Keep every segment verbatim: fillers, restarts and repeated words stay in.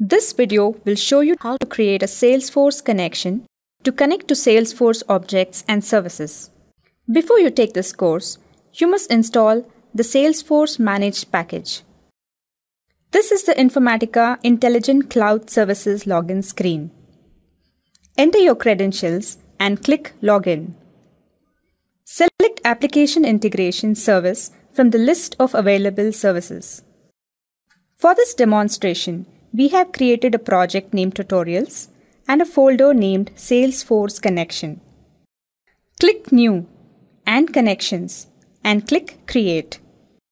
This video will show you how to create a Salesforce connection to connect to Salesforce objects and services. Before you take this course, you must install the Salesforce Managed package. This is the Informatica Intelligent Cloud Services login screen. Enter your credentials and click Login. Select Application Integration Service from the list of available services. For this demonstration, we have created a project named Tutorials and a folder named Salesforce Connection. Click New and Connections and click Create.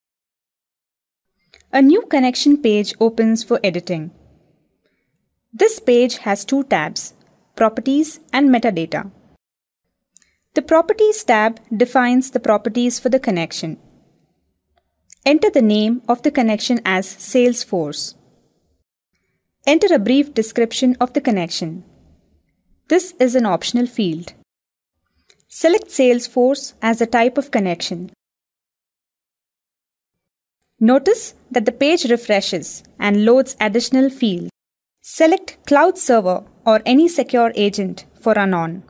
A new connection page opens for editing. This page has two tabs, Properties and Metadata. The Properties tab defines the properties for the connection. Enter the name of the connection as Salesforce. Enter a brief description of the connection. This is an optional field. Select Salesforce as the type of connection. Notice that the page refreshes and loads additional fields. Select Cloud Server or any secure agent for Run On.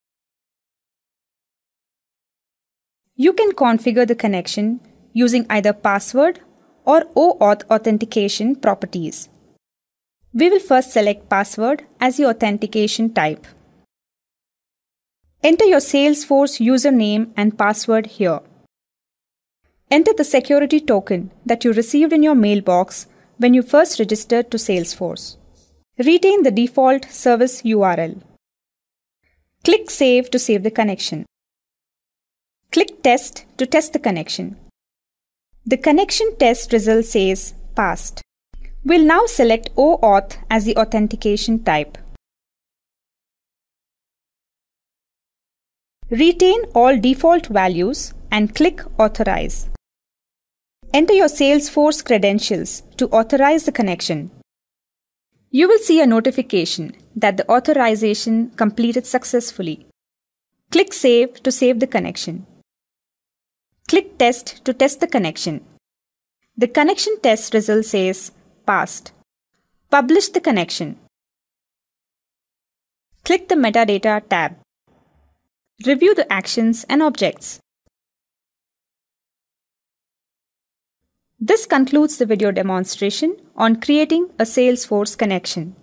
You can configure the connection using either password or OAuth authentication properties. We will first select password as the authentication type. Enter your Salesforce username and password here. Enter the security token that you received in your mailbox when you first registered to Salesforce. Retain the default service U R L. Click Save to save the connection. Click Test to test the connection. The connection test result says Passed. We'll now select OAuth as the authentication type. Retain all default values and click Authorize. Enter your Salesforce credentials to authorize the connection. You will see a notification that the authorization completed successfully. Click Save to save the connection. Click Test to test the connection. The connection test result says Passed. Publish the connection. Click the Metadata tab. Review the actions and objects. This concludes the video demonstration on creating a Salesforce connection.